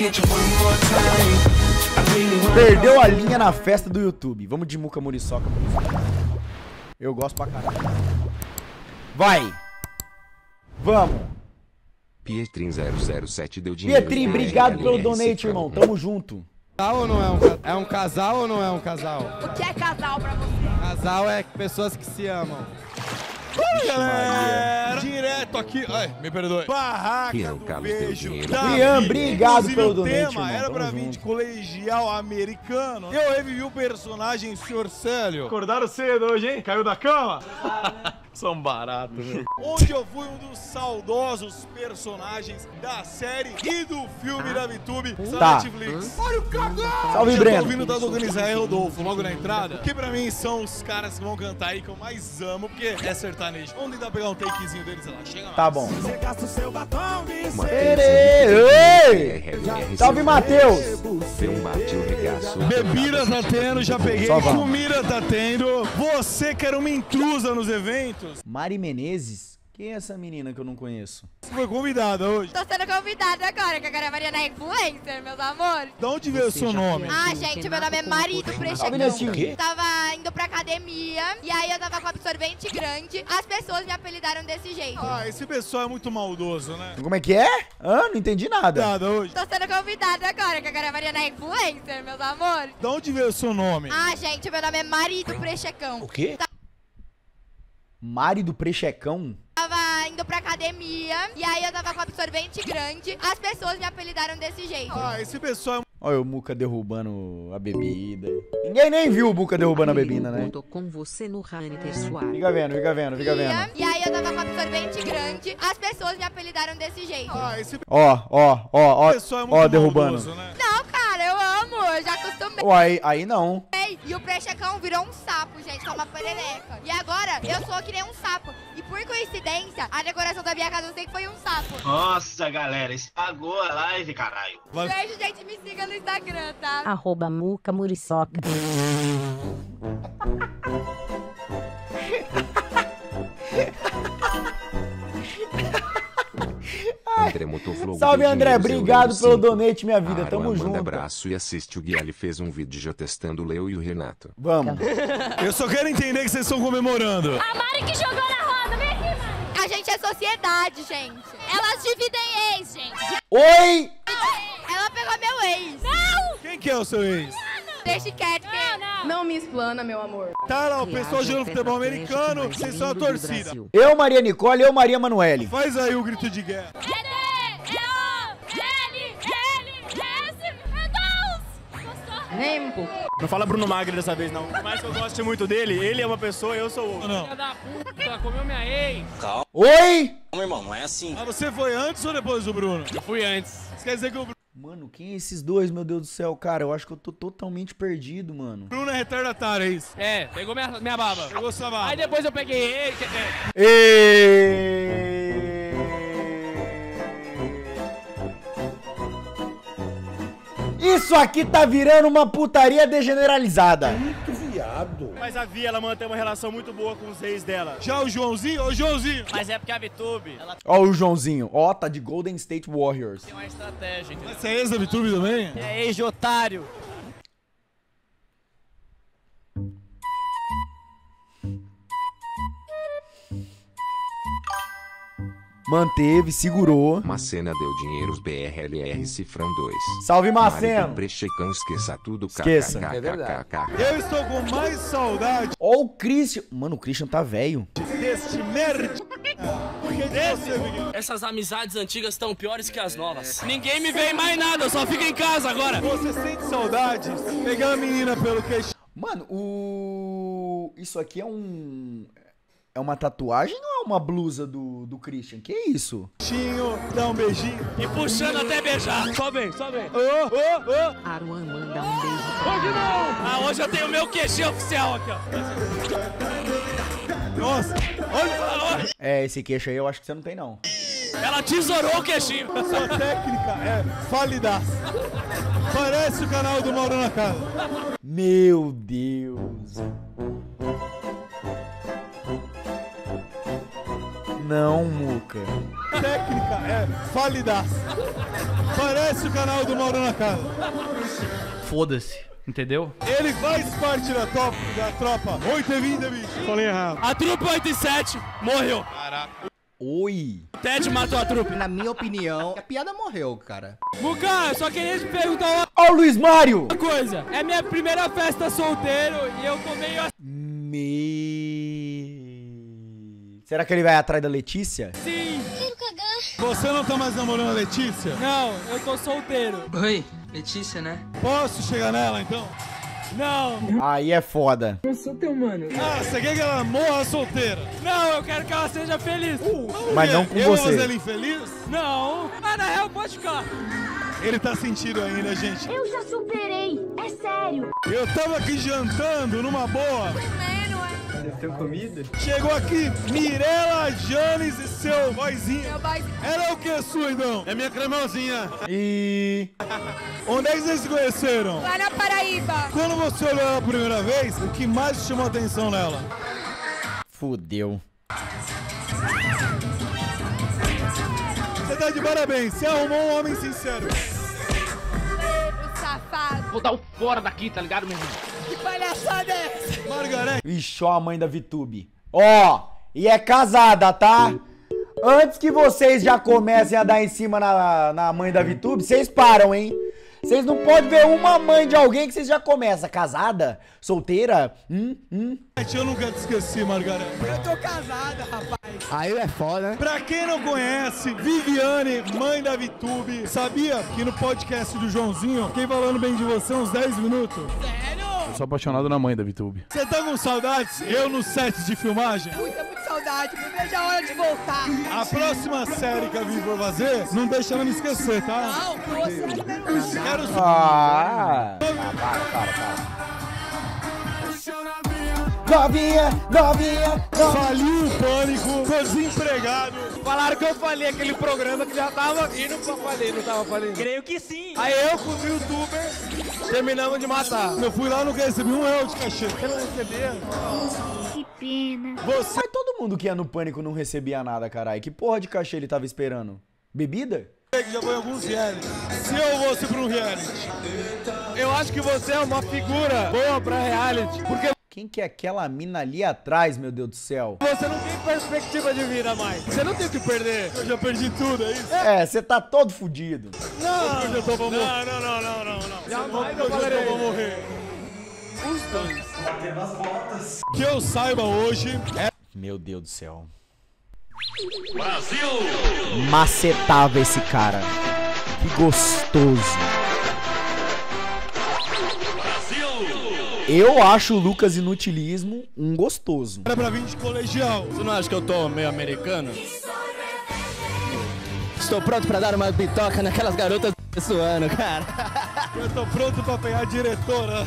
Perdeu a linha na festa do YouTube. Vamos de Muca Muriçoca. Eu gosto pra caralho. Vai. Vamos. Pietrin 007 deu dinheiro. Pietrin, obrigado pelo donate, irmão. Tamo junto. Ou não é um casal ou não é um casal? O que é casal pra você? Casal é pessoas que se amam. Galera, direto aqui, ai, me perdoe. Barraca Rian do Carlos deu beijo. dinheiro. Rian, obrigado Inclusive, pelo o donate, tema irmão. era Tamo pra vir junto. de colegial americano. Eu revivi o personagem Sr. Célio. Acordaram cedo hoje, hein? Caiu da cama? São baratos, meu. Onde eu fui um dos saudosos personagens da série e do filme da VTube da Tá. Netflix. Olha o cagão! Salve, Já Breno. tô ouvindo o tal do Organizar e Rodolfo logo na entrada, que pra mim são os caras que vão cantar aí que eu mais amo, porque é sertanejo. Vamos tentar pegar um takezinho deles, sei lá, chega lá. Tá bom. Ei! Salve, Matheus. Deu um bate o regaço. Bebida tá tendo, já peguei. Só vamos. Comida tá tendo. Você que era uma intrusa nos eventos, Mari Menezes? Quem é essa menina que eu não conheço? você foi convidada hoje. Tô sendo convidada agora, que agora a Mariana é influencer, meus amores. De onde veio o seu nome? Ah, gente, meu nome é Marido Prechecão. Netinho. Tava indo pra academia, e aí eu tava com absorvente grande. As pessoas me apelidaram desse jeito. Ah, esse pessoal é muito maldoso, né? Como é que é? Hã? Não entendi nada. Convidada hoje. Tô sendo convidada agora, que agora a Mariana é influencer, meus amores. De onde veio o seu nome? Ah, gente, meu nome é Marido Prechecão. quê? Mari do Prechecão? Tava indo pra academia, e aí eu tava com absorvente grande. As pessoas me apelidaram desse jeito. Ah, esse pessoal é... Olha o Muca derrubando a bebida. Ninguém nem viu o Muca derrubando a bebida, né? Tô com você no Haniter Suave. Fica vendo, fica vendo, fica vendo. E aí eu tava com absorvente grande. As pessoas me apelidaram desse jeito. Ah, esse Ó, pessoal é muito ó, derrubando. maldoso, né? Não, cara, eu amo, eu já acostumei. Uai, aí não. E o Prechecão virou um sapo, gente, com uma perereca. E agora eu sou que nem um sapo. E por coincidência, a decoração da minha casa eu sei que foi um sapo. Nossa, galera, espagou a live, caralho. Beijo, gente, me siga no Instagram, tá? Arroba Muca Muriçoca. André Motovlog Salve, deu André. dinheiro, Obrigado pelo 05. donate, minha vida. Tamo Manda junto. abraço e assiste o Gui. Ele fez um vídeo já testando o Leo e o Renato. Vamos. Eu só quero entender que vocês estão comemorando. A Mari que jogou na roda, vem aqui, Mari. A gente é sociedade, gente. Elas dividem ex, gente. Oi! Ela pegou meu ex. Não! Quem que é o seu ex? Deixa quieto, Não me explana, meu amor. Tá lá, o pessoal jogando futebol americano, vocês são a torcida. Eu, Maria Nicole, eu, Maria Manoele. Faz aí o grito de guerra. Nem um pouco. Não fala Bruno Magri dessa vez, não. Por mais que eu goste muito dele, ele é uma pessoa e eu sou outro. Não. Filha da puta, comeu minha ex. Oi! Meu irmão, não é assim. Ah, você foi antes ou depois do Bruno? Eu fui antes. Isso quer dizer que o Mano, quem é esses dois, meu Deus do céu? Cara, eu acho que eu tô totalmente perdido, mano. Bruno é retardatário, é isso? É, pegou minha baba. Pegou sua baba. Aí depois eu peguei ele. Isso aqui tá virando uma putaria degeneralizada. Mas a Via, ela mantém uma relação muito boa com os ex dela. Já o Joãozinho? Ô, Joãozinho! Mas é porque a VTube, ela Ó o Joãozinho. Ó, tá de Golden State Warriors. tem uma estratégia, entendeu? Você é ex da VTube também? É ex de otário. Manteve, segurou. Macena deu dinheiros BRLR Cifrão 2. Salve, Marido Maceno. Prechecão, esqueça tudo. Esqueça. É verdade. Eu estou com mais saudade Ó o Christian. Mano, o Christian tá velho. deste merda. Porque desse, menino. Essas amizades antigas estão piores que as novas. Ninguém me vê em mais nada, eu só fico em casa agora. Você sente saudade? Pegar a menina pelo queixo. Mano, isso aqui é é uma tatuagem ou é uma blusa do Christian? Que isso? Dá um beijinho. E puxando até beijar. Só vem, só vem. Aruan manda um beijo. Ah, hoje eu tenho o meu QG oficial aqui, ó. Nossa, olha. É, esse queixo aí eu acho que você não tem, não. Ela tesourou o queixinho. Sua técnica é falidaça. Parece o canal do Mauro na Casa. Meu Deus. Não, Muca. técnica é falidaça. Parece o canal do Mauro na casa. Foda-se, entendeu? Ele faz parte da tropa 8h20, bicho. Falei errado. A trupe 8 e 7 morreu. Caraca. Oi. Ted matou a trupe. Na minha opinião, a piada morreu, cara. Muca, eu só queria te perguntar Ó o Luiz Mário. uma coisa. É minha primeira festa solteiro e eu tô meio assim. Será que ele vai atrás da Letícia? Sim. Você não tá mais namorando a Letícia? Não, eu tô solteiro. Oi, Letícia, né? Posso chegar nela, então? Não. Aí é foda. Eu sou teu mano. Ah, você quer que ela morra solteira? Não, eu quero que ela seja feliz. Mas não com eu você. Eu ela infeliz? Não. Ah, na real, pode ficar. Ele tá sentindo ainda, gente. Eu já superei, é sério. Eu tava aqui jantando numa boa. Vocês têm comida? Chegou aqui Mirella Janes e seu vozinho. Meu boy. Ela é o que sua, então? É minha cremosinha. E... Onde é que vocês se conheceram? Lá na Paraíba. Quando você olhou ela a primeira vez, o que mais te chamou a atenção nela? Fudeu. Você tá de parabéns, você arrumou um homem sincero. O safado. Vou dar o fora daqui, tá ligado, meu irmão? Que palhaçada é essa? Margarete. Ixi, ó a mãe da VTube. Ó, e é casada, tá? Antes que vocês já comecem a dar em cima na mãe da VTube, vocês param, hein? Vocês não podem ver uma mãe de alguém que vocês já começam. Casada? Solteira? Eu nunca te esqueci, Margarete. Eu tô casada, rapaz. Aí é foda, né? Pra quem não conhece, Viviane, mãe da VTube, sabia que no podcast do Joãozinho, fiquei falando bem de você uns 10 minutos? Sério? Eu sou apaixonado na mãe da VTube. Você tá com saudades? Eu no set de filmagem? Muita saudade. Não vejo a hora de voltar. A próxima série que a Vivi for fazer, não deixa ela me esquecer, tá? Não, que você não. Quero Ah! Novinha, novinha, faliu o pânico, tô desempregado. Falaram que eu falei aquele programa que já tava indo pra falir, não tava falindo? Creio que sim. Aí eu com os youtubers terminamos de matar. Eu fui lá, não recebi R$1 de cachê. Você não recebia? Que pena. Você... Mas todo mundo que ia no Pânico não recebia nada, caralho. Que porra de cachê ele tava esperando? Bebida? que já foi em alguns reality. Se eu fosse pra um reality, eu acho que você é uma figura boa pra reality, porque quem que é aquela mina ali atrás, meu Deus do céu? você não tem perspectiva de vida mais. Você não tem o que perder. Eu já perdi tudo, é isso? É, você tá todo fudido. Não, eu tô pra morrer. não. Jamais eu falarei. Vou morrer. Os dois. Que eu saiba hoje é... Meu Deus do céu. Brasil! Macetava esse cara. Que gostoso. Eu acho o Lucas Inutilismo um gostoso. Era pra vir de colegial. Você não acha que eu tô meio americano? Estou pronto pra dar uma bitoca naquelas garotas suando, cara. Eu tô pronto pra pegar a diretora.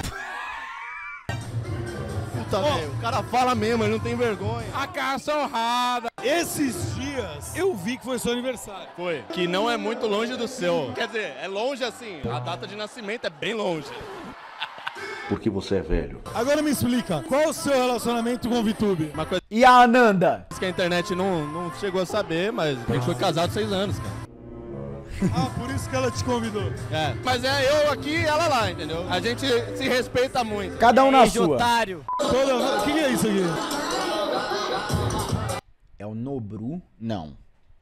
Puta, velho, o cara fala mesmo, ele não tem vergonha. A cachorrada. Esses dias eu vi que foi seu aniversário. Foi. Que não é muito longe do seu. Quer dizer, é longe assim. A data de nascimento é bem longe. Porque você é velho. Agora me explica, qual o seu relacionamento com o VTube? Uma coisa E a Ananda? que a internet não chegou a saber, mas a gente foi casado 6 anos, cara. Ah, por isso que ela te convidou. É. Mas é eu aqui e ela lá, entendeu? A gente se respeita muito. Cada um na sua. Otário. O que é isso aqui? É o Nobru? Não.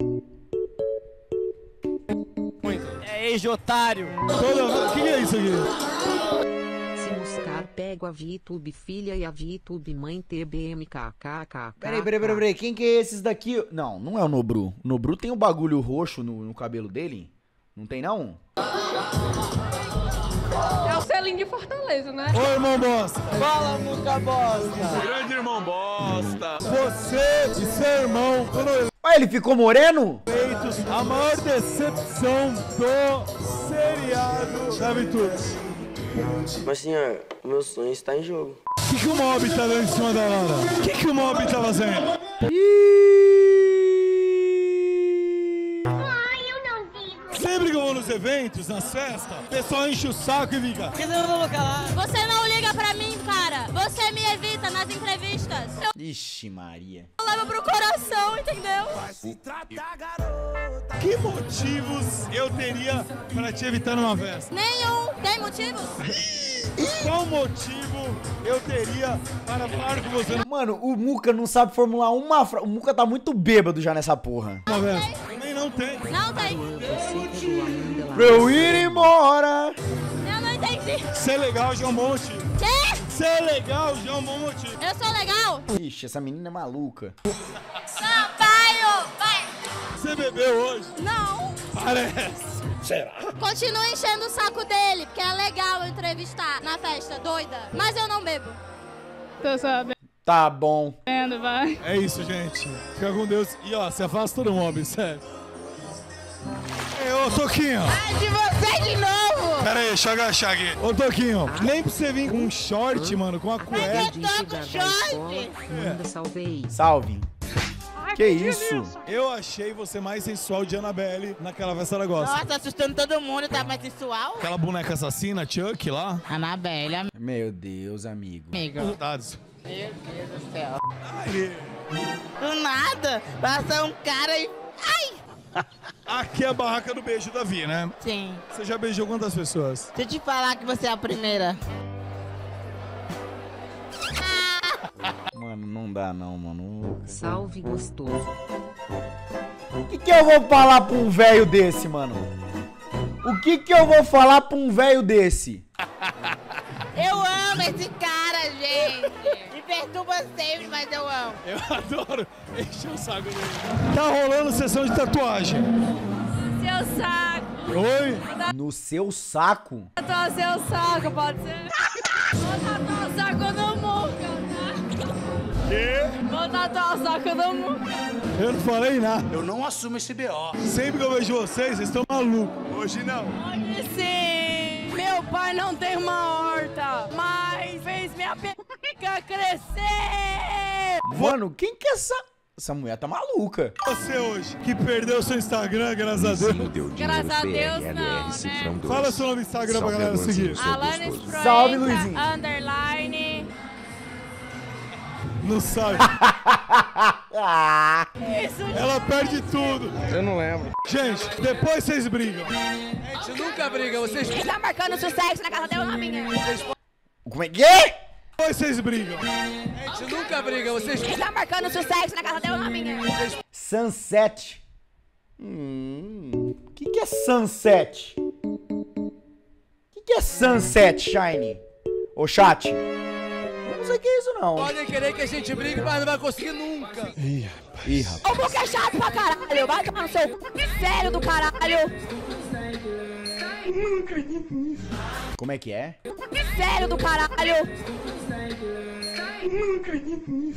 Muito. É ex-otário. O que é isso aqui? Se buscar, pego a VTube filha e a VTube mãe TBMKKK. Peraí. Quem que é esses daqui? Não, não é o Nobru. O Nobru tem um bagulho roxo no cabelo dele? Não tem, não? É o selinho de Fortaleza, né? Ô, irmão bosta. Fala, Muca Bosta. Grande irmão bosta. Você e seu irmão, quando Ah, ele ficou moreno? eleitos, a maior decepção do seriado da VTube. Mas, senhor, o meu sonho está em jogo. O que o Mob tá dando em cima da Laura? O que o Mob tá fazendo? Sempre que eu vou nos eventos, nas festas, o pessoal enche o saco e fica... Por que você não vai lá? Você não liga pra mim, cara. Você me evita nas entrevistas. Ixi, Maria. Eu levo pro coração, entendeu? Que motivos eu teria pra te evitar numa festa? Nenhum. Tem motivos? Qual motivo eu teria para falar com você? Mano, o Muca não sabe formular uma frase. O Muca tá muito bêbado já nessa porra. Uma festa. Também não tem. Não tem. Pra eu ir embora. Eu não entendi. Ser legal já é um bom motivo. Quê? Ser legal já é um bom motivo. Eu sou legal? Ixi, essa menina é maluca. Sampaio, vai. Você bebeu hoje? Não. Parece. Será? Continua enchendo o saco dele, porque é legal eu entrevistar na festa, doida. Mas eu não bebo. Tô sabendo, Tá bom. vai. É isso, gente. Fica com Deus. E ó, se afasta do mob, sério. Ei, ô Toquinho. Ai, de você de novo. Pera aí, deixa eu agachar aqui. Ô Toquinho, nem pra você vir com um short, mano, com a cueca. Mas eu tô com short. Salve. Que isso? Eu achei você mais sensual de Annabelle naquela festa da gosta. Nossa, assustando todo mundo, tá mais sensual? Aquela boneca assassina, Chuck, lá. Annabelle, Meu Deus, amigo. Saudades. Meu Deus do céu. Ai. Do nada, passa um cara e... Ai! Aqui é a barraca do beijo da Vi, né? Sim. Você já beijou quantas pessoas? Deixa eu te falar que você é a primeira. Mano, não dá não, mano. Salve gostoso. O que eu vou falar pra um velho desse, mano? O que eu vou falar pra um velho desse? Eu amo esse cara, gente. Me perturba sempre, mas eu amo. Eu adoro encher o saco dele. Tá rolando sessão de tatuagem. Seu saco. Oi? No seu saco? Tatuar seu saco, pode ser? Vou tatuar o saco no Muca, tá? Quê? Vou tatuar o saco no Muca. Eu não falei nada. Eu não assumo esse BO. Sempre que eu vejo vocês estão malucos. Hoje não. Hoje sim. Meu pai não tem uma horta, mas fez minha pica crescer. Mano, quem que é essa... Essa mulher tá maluca. Você hoje, que perdeu seu Instagram, graças a Deus. Graças a Deus, não, né? Fala seu nome no Instagram pra galera seguir. Alanis Proença, Salve, Luizinho. _. Não sabe. Isso. Ela perde tudo. Eu não lembro. Gente, depois vocês brigam. A gente nunca briga, vocês... Tá marcando sucesso na casa dela ou na minha? Como é que é? Depois vocês brigam. A gente nunca briga, vocês... Tá marcando sucesso na casa dela ou na minha? Sunset. O que é sunset? O que é sunset, Shine? Ô, chat. Eu não sei o que é isso, não. Podem querer que a gente brigue, mas não vai conseguir nunca. Ih, rapaz. O Muca é chato pra caralho. Vai tomar no seu cu. Sério do caralho. Eu não acredito nisso. Como é que é? Sério do caralho. Eu não acredito nisso.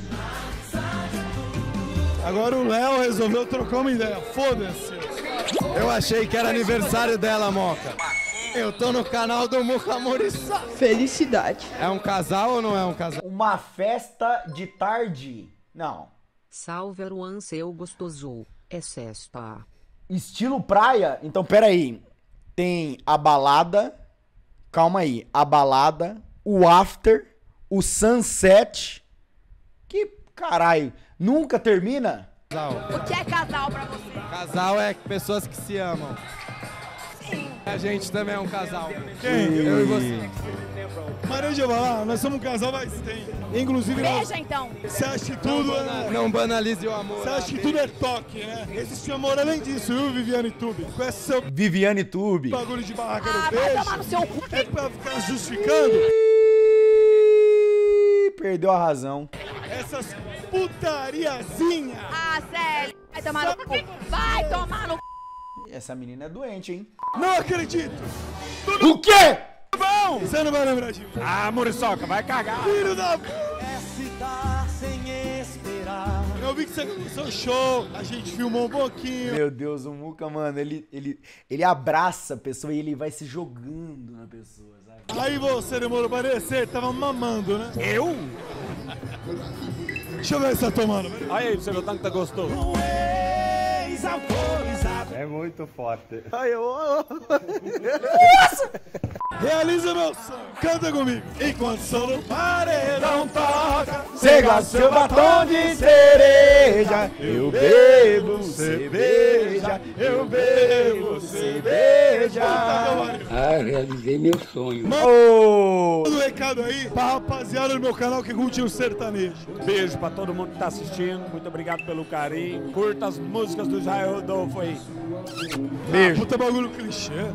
Agora o Léo resolveu trocar uma ideia. Foda-se. Eu achei que era aniversário dela, Moca. Eu tô no canal do Muca Muriçá. Felicidade. É um casal ou não é um casal? Uma festa de tarde. Não. Salve Aruan, seu gostoso. É sexta. Estilo praia? Então, peraí. Tem a balada. Calma aí. A balada, o after, o sunset. Que caralho. Nunca termina? O que é casal pra você? Casal é pessoas que se amam. Sim. A gente também é um casal. Quem? Eu e você. Maria de falar, nós somos um casal mais tempo. Inclusive, Beija então. você acha que tudo Não banalize o amor. Você acha que tudo é toque, né? Existe amor além disso, viu, Viviane Tube? Com esse seu Viviane Tube. bagulho de barraca no Vai beijo, tomar no seu cu. é pra ficar justificando Perdeu a razão. essas putariazinhas. Ah, sério. Vai tomar no cu. Vai tomar no cu. Essa menina é doente, hein? Não acredito. O quê? Bom, você não vai lembrar de mim. Ah, Muriçoca, vai cagar. Filho da... Eu vi que você começou o show, a gente filmou um pouquinho. Meu Deus, o Muca, mano, ele abraça a pessoa e ele vai se jogando na pessoa, sabe? Aí você demorou pra descer, tava mamando, né? Eu? Deixa eu ver se tá tomando. Olha aí, pra você ver o tanto que tá gostoso. É muito muito forte. Ai, Nossa! Realiza meu sonho, canta comigo. Enquanto o som no paredão toca, Cega seu batom de cereja. Eu bebo cerveja. Eu bebo cerveja. Ah, realizei meu sonho. Manda um recado aí pra rapaziada do meu canal que curte o sertanejo. Beijo pra todo mundo que tá assistindo. Muito obrigado pelo carinho. Curta as músicas do Israel Rodolfo aí. Beijo. Puta bagulho clichê.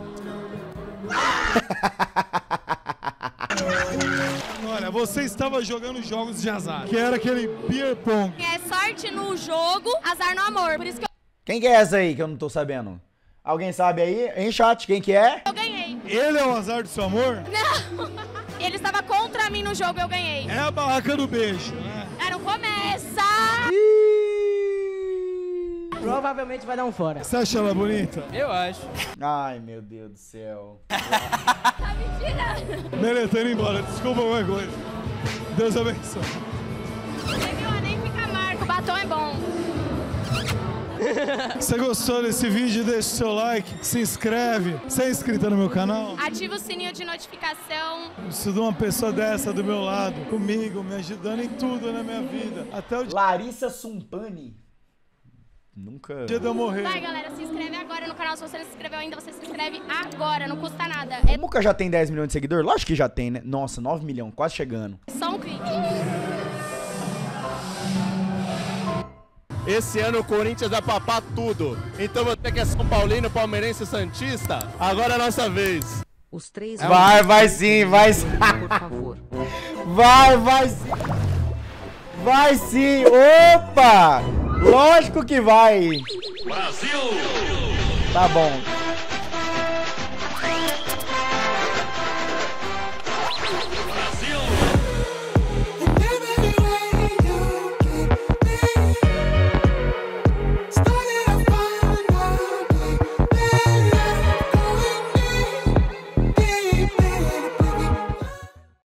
Olha, você estava jogando jogos de azar, que era aquele beer pong. É sorte no jogo, azar no amor. Por isso que Quem que é essa aí que eu não tô sabendo? Alguém sabe aí? Em chat, quem que é? eu ganhei. Ele é o azar do seu amor? Não! Ele estava contra mim no jogo, eu ganhei. É a barraca do beijo, né? É, não começa! Provavelmente vai dar um fora. Você acha ela bonita? Eu acho. Ai, meu Deus do céu. Tá mentira! Beleza, tô indo embora. Desculpa qualquer coisa. Deus abençoe. Você viu? Nem fica marca, o batom é bom. Você gostou desse vídeo? Deixa o seu like, se inscreve. Você é inscrita no meu canal? Ativa o sininho de notificação. Preciso de uma pessoa dessa do meu lado, comigo, me ajudando em tudo na minha vida. Até o Larissa Sumpani. Nunca. dia de eu morrer. Vai, galera, se inscreve agora no canal. Se você não se inscreveu ainda, você se inscreve agora, não custa nada. O Muca já tem 10 milhões de seguidores? Lógico que já tem, né? Nossa, 9 milhões, quase chegando. É só um clique. Esse ano o Corinthians vai papar tudo. Então você que é São Paulino, palmeirense e santista, agora é a nossa vez. Os três... Vai sim, vai sim. Por favor. Vai sim. Vai sim. Opa! Lógico que vai. Brasil! Tá bom.